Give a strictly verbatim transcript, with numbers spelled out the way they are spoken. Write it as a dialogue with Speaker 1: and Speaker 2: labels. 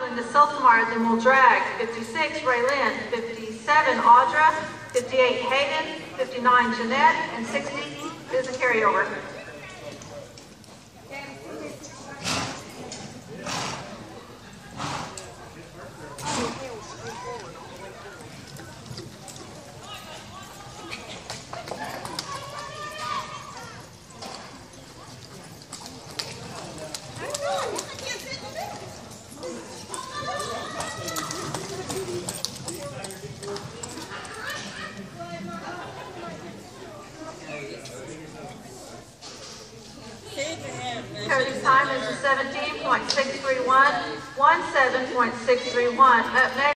Speaker 1: Linda Siltemar, then we'll drag. fifty-six, Raylyn. fifty-seven, Audra. fifty-eight, Hayden. fifty-nine, Jeanette. And sixty is a carryover. Cody's time is seventeen point six three one, seventeen point six three one. Up next.